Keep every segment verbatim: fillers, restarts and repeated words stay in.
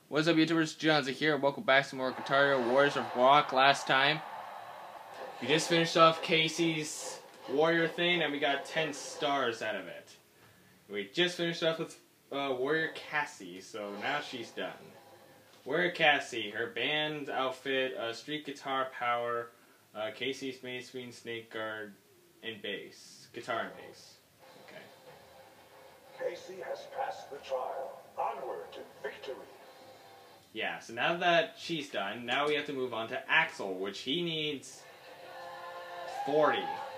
What's up, YouTubers? Johnzza here. Welcome back to more Guitar Hero Warriors of Rock. Last time, we just finished off Casey's Warrior thing, and we got ten stars out of it. We just finished off with uh, Warrior Cassie, so now she's done. Warrior Cassie, her band outfit, uh, street guitar power, uh, Casey's main screen, snake guard, and bass. Guitar and bass. Okay. Casey has passed the trial. Onward to victory. Yeah, so now that she's done, now we have to move on to Axel, which he needs forty.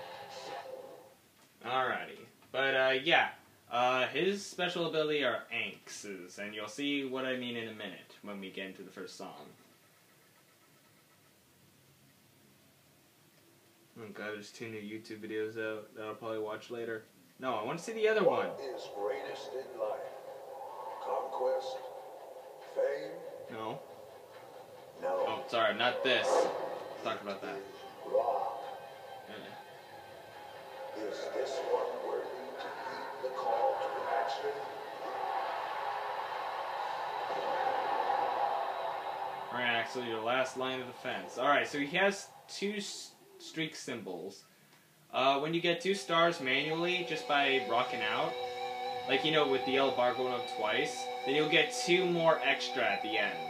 Alrighty. But, uh, yeah. Uh, his special ability are Anxes, and you'll see what I mean in a minute when we get into the first song. Oh god, there's two new YouTube videos out that I'll probably watch later. No, I want to see the other one. What is greatest in life? Conquest? Fame? No. No. Oh, sorry, not this. Let's talk about that. Rock. Yeah. Is this one worthy to heed the call to action? Alright, Axel, your last line of defense. Alright, so he has two streak symbols. Uh, when you get two stars manually, just by rocking out, like, you know, with the yellow bar going up twice, then you'll get two more extra at the end.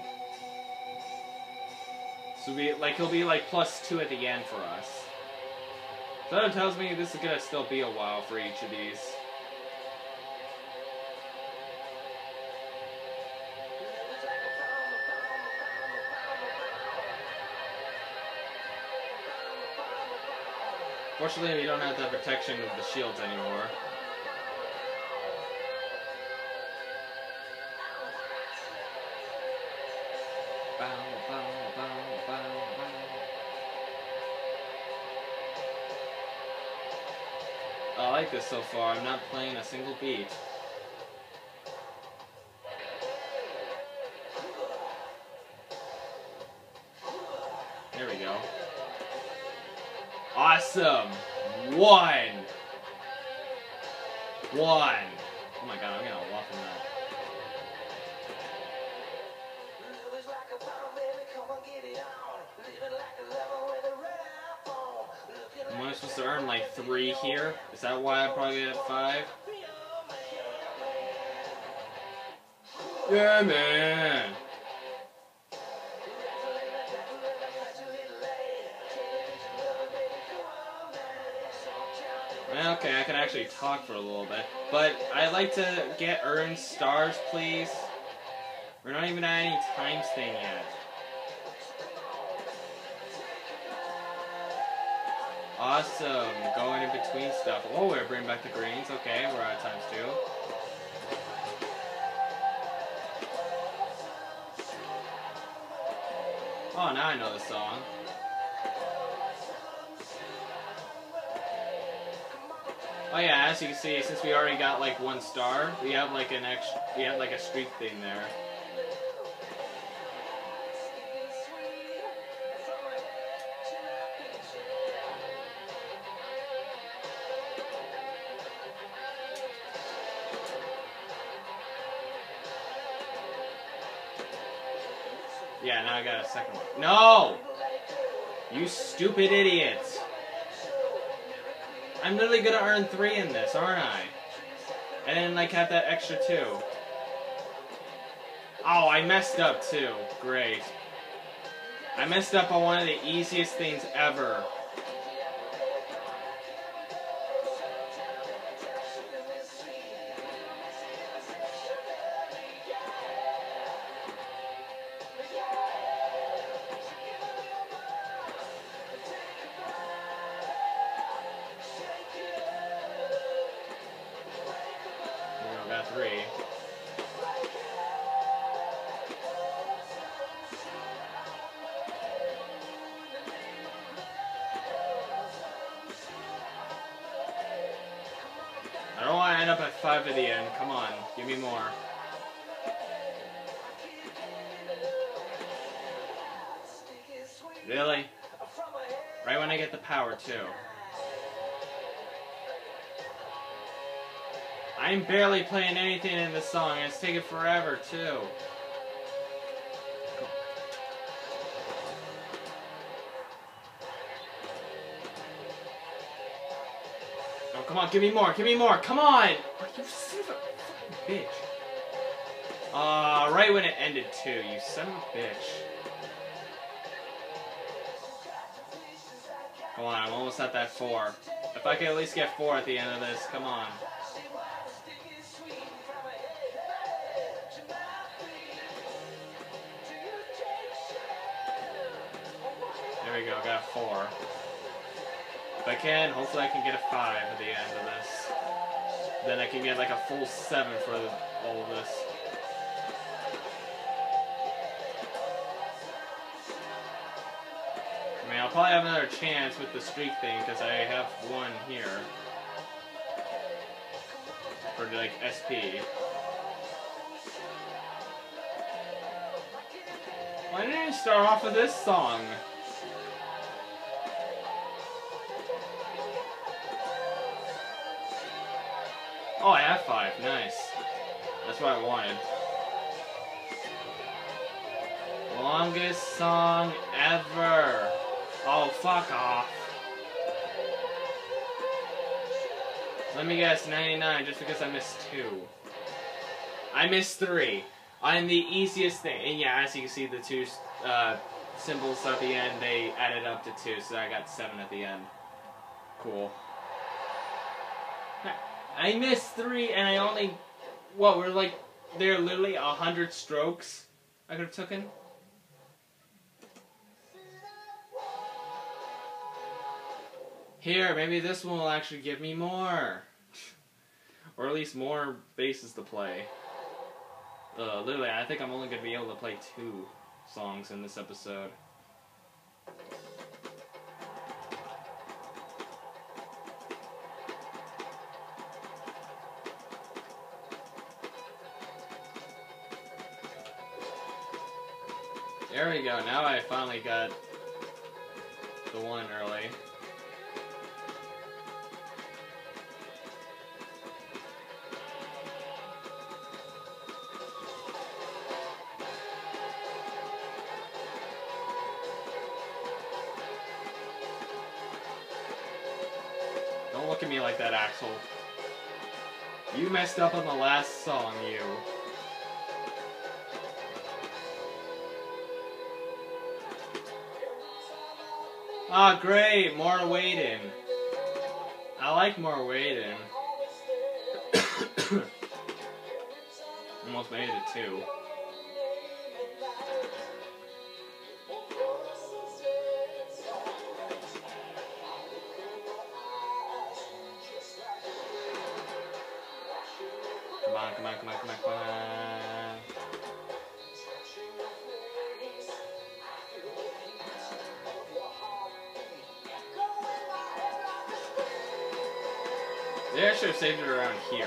So we, like, he'll be like plus two at the end for us. So that tells me this is gonna still be a while for each of these. Fortunately, we don't have the protection of the shields anymore. I like this so far. I'm not playing a single beat. There we go. Awesome! One! One! Oh my god, I'm gonna walk in that. Am I supposed to earn like three here? Is that why I probably get five? Yeah, man! Okay, I can actually talk for a little bit, but I'd like to get earned stars, please. We're not even at any times thing yet. Awesome, going in between stuff. Oh, we're bringing back the greens. Okay, we're at times two. Oh, now I know the song. Oh yeah, as you can see, since we already got like one star, we have like an extra, we have like a streak thing there. Yeah, now I got a second one. No! You stupid idiots! I'm literally gonna earn three in this, aren't I? And then, like, have that extra two. Oh, I messed up, too. Great. I messed up on one of the easiest things ever. Three. I don't want to end up at five at the end. Come on, give me more. Really? Right when I get the power, too. I'm barely playing anything in this song, and it's taking forever, too. Come on, give me more, give me more, come on! You son of a fucking bitch. Uh, right when it ended too, you son of a bitch. Come on, I'm almost at that four. If I can at least get four at the end of this, come on. There we go, got four. If I can, hopefully I can get a five at the end of this. Then I can get like a full seven for all of this. I mean, I'll probably have another chance with the streak thing because I have one here. For like S P. Why didn't I start off with this song? Oh, I have five. Nice. That's what I wanted. Longest song ever. Oh, fuck off. Let me guess, ninety-nine, just because I missed two. I missed three. On the easiest thing. And yeah, as you can see, the two uh, symbols at the end, they added up to two, so I got seven at the end. Cool. I missed three, and I only... What, we're like... They're literally a hundred strokes I could have taken? Here, maybe this one will actually give me more. Or at least more bases to play. Uh, literally, I think I'm only going to be able to play two songs in this episode. There we go, now I finally got the one early. Don't look at me like that, Axel. You messed up on the last song, you. Ah, great! More waiting. I like more waiting. Almost made it too. Come on, come on, come on, come on, come on. They actually have saved it around here.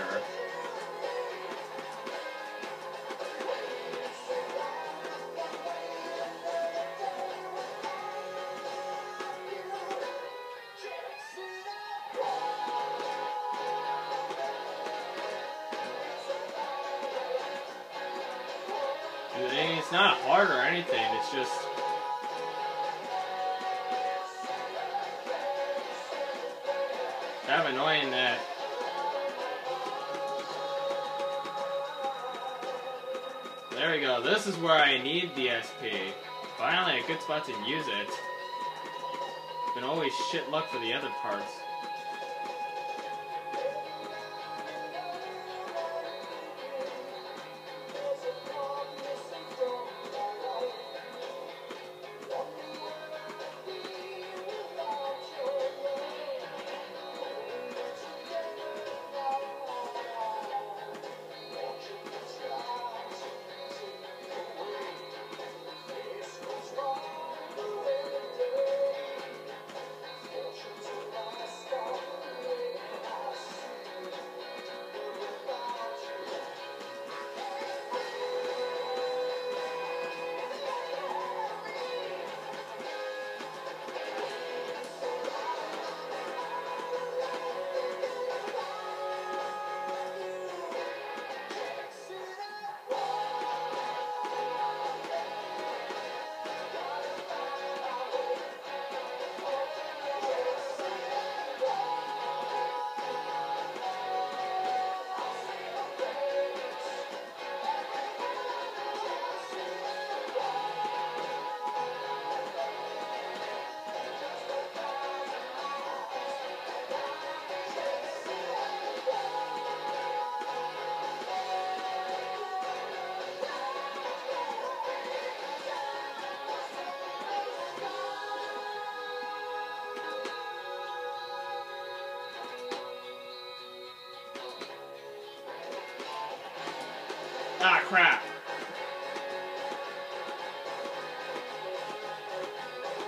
It's not hard or anything, it's just... kind of annoying that... There we go, this is where I need the S P. Finally, a good spot to use it. Been always shit luck for the other parts.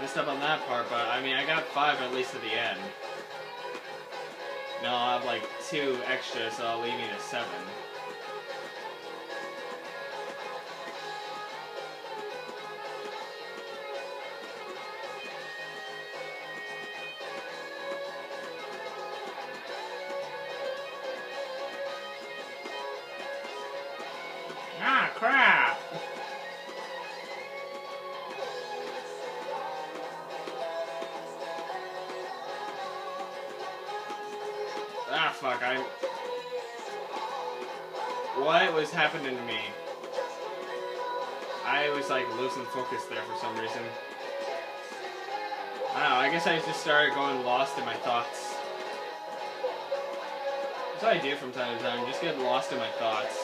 messed up on that part, but I mean, I got five at least at the end. No, I'll have like two extra, so I'll leave me to seven. Ah, crap! Ah, fuck, I... What was happening to me? I was, like, losing focus there for some reason. I don't know, I guess I just started going lost in my thoughts. That's what I do from time to time, just get lost in my thoughts.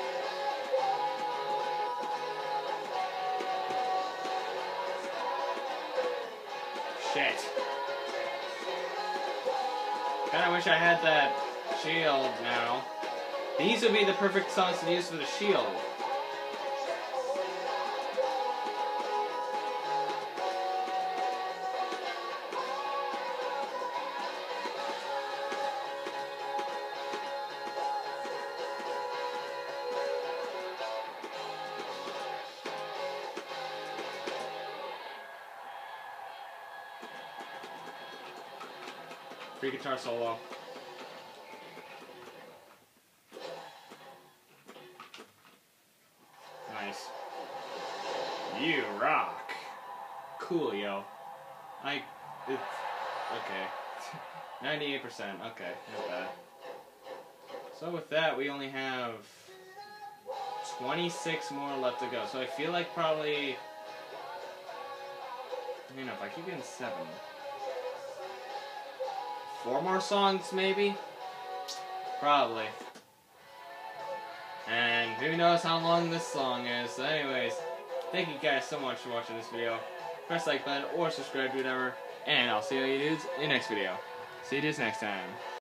Shit. Kinda wish I had that shield now. These would be the perfect songs to use for the shield. Free guitar solo. Nice. You rock. Coolio. I... It's... Okay. ninety-eight percent. Okay, not bad. So with that, we only have twenty-six more left to go. So I feel like probably... You know, if I keep getting seven... Four more songs, maybe? Probably. And who knows how long this song is. So anyways, thank you guys so much for watching this video. Press the like button or subscribe to whatever. And I'll see you dudes in the next video. See you dudes next time.